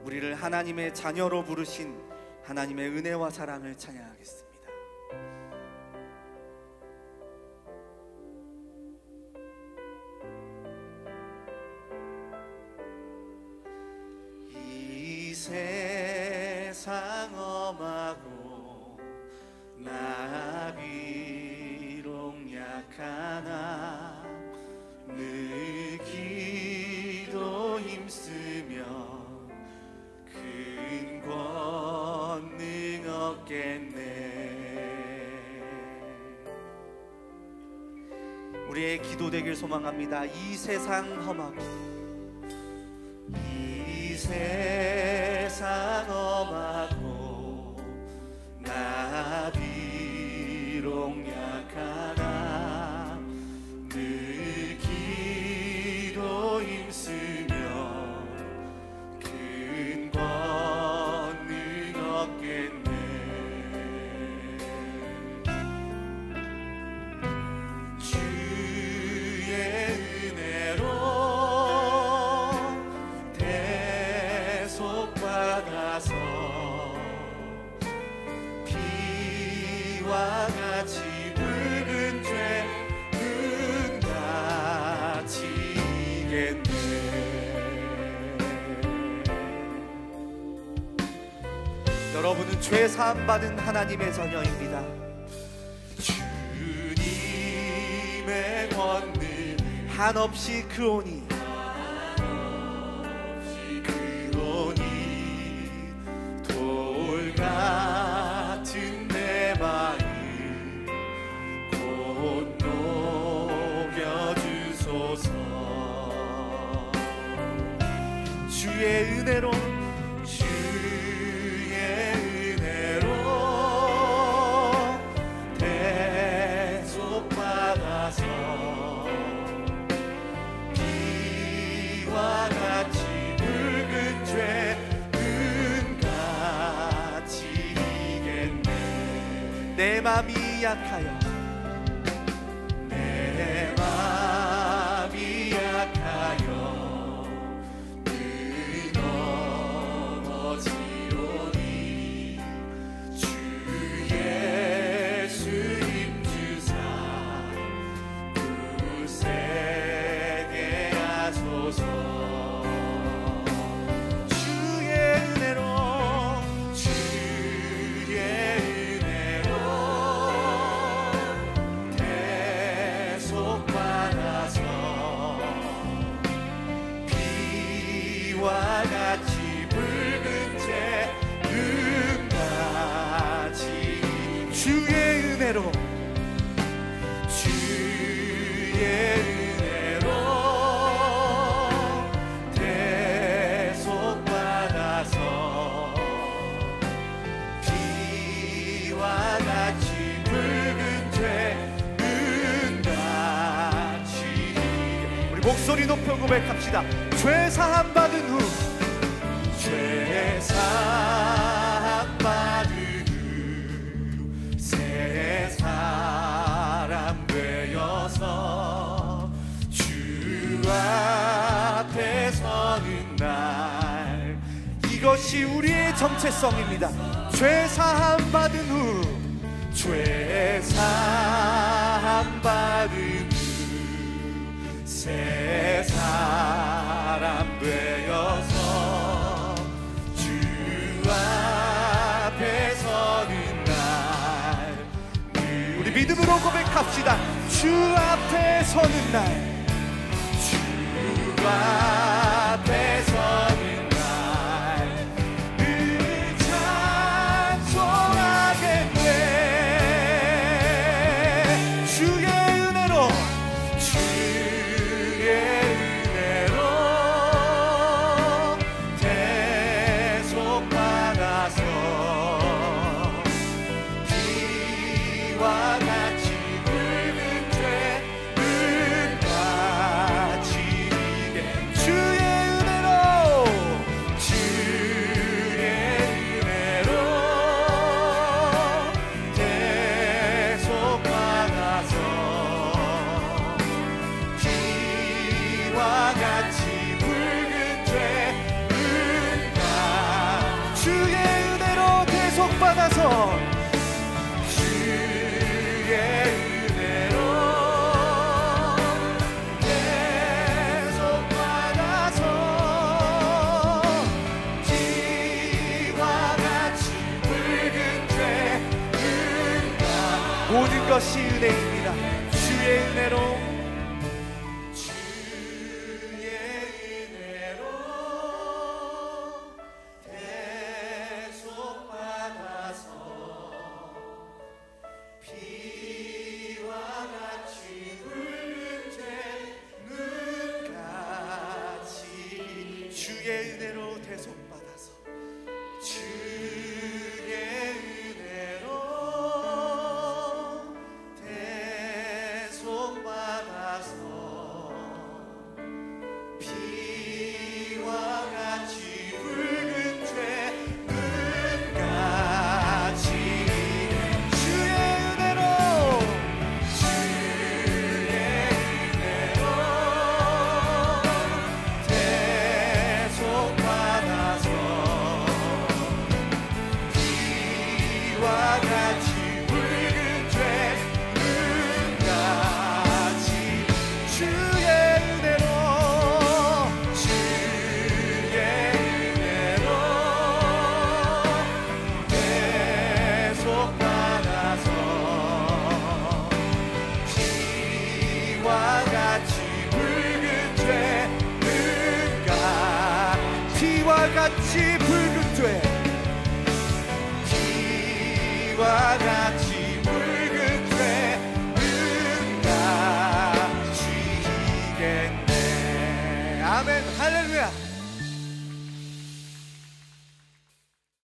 우리를 하나님의 자녀로 부르신 하나님의 은혜와 사랑을 찬양하겠습니다. 이 세상 험하고 나 비록 약하나 늘 기도 힘쓰며 큰 권능 얻겠네. 우리의 기도 되길 소망합니다. 이 세상 험하고 이 세상 험하고 나 비록 약하나 늘 기도 힘쓰며 큰 권능 얻겠네. 주의 은혜로 대속받아서 비와 같이 붉은 죄 눈같이 이겠네. 여러분은 죄 사함 받은 하나님의 자녀입니다. 주님의 권능 한없이 크오니 돌 같은 내 마음 곧 녹여주소서. 주의 은혜로 대속받아서 비와 같이 붉은 죄 눈같이 이겠네. 내 맘이 약하여 내 맘이 약하여 늘 넘어지오니 주 예수 힘주사 굳세게 하소서. 주의 은혜로 대속받아서 비와 같이 붉은 죄 눈같이 주의 은혜로 대속받아서 비와 같이 붉은 죄 눈같이. 우리 목소리 높여 고백합시다. 죄 사함 받은 후 죄 사함 받은 후 새 사람 되어서 주 앞에 서는 날, 이것이 우리의 정체성입니다. 죄 사함 받은 후 죄 사함 받은 후 새 사람 되어서 주 앞에 서는 날, 우리 믿음으로 고백합시다. 주 앞에 서는 날, 주 앞에 서는 날 늘 찬송하겠네. 주의 은혜로 대속받아서 비와 같이 붉은 죄 눈같이 때입니다. 주의 은혜로 같이 붉은 죄 피와 같이 붉은 죄는 다 지겠네. 아멘 할렐루야.